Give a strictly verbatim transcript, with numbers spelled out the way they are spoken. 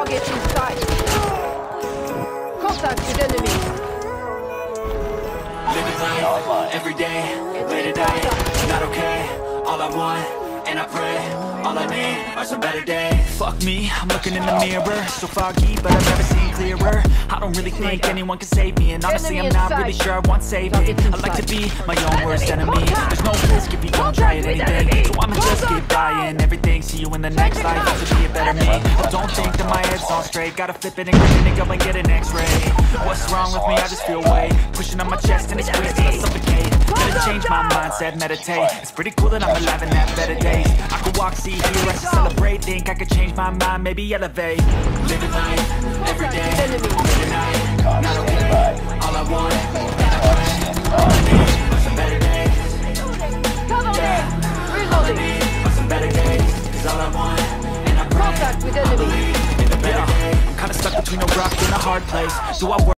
Target in sight. Contact with enemy. Living life, every day, late at night, not okay. All I want, and I pray, all I need are some better days. Fuck me, I'm looking in the mirror, so foggy, but I've never seen clearer. I don't really think anyone can save me, and honestly I'm not really sure I want saving. I like to be my own worst enemy. There's no risk if you don't try at anything, so I'ma just keep buying everything. See you in the next life, I should be a better me. I don't think that my head's on straight, gotta flip it and grin it, go and get an x-ray. What's wrong with me? I just feel weight pushing on my chest and it's squeezed till I suffocate. Gotta change my mindset, meditate. It's pretty cool that I'm alive and have better days. I could walk, see, hear, I should celebrate. Think I could change my mind, maybe elevate. Living life, every day, late at night, not okay. All I want, and I pray, all I need are some better days. Cover me! All I Reloading! need are some better days. Cause all I want, and I pray, Contact with enemy. in the better days. I'm kinda stuck between a rock and a hard place. Do I work?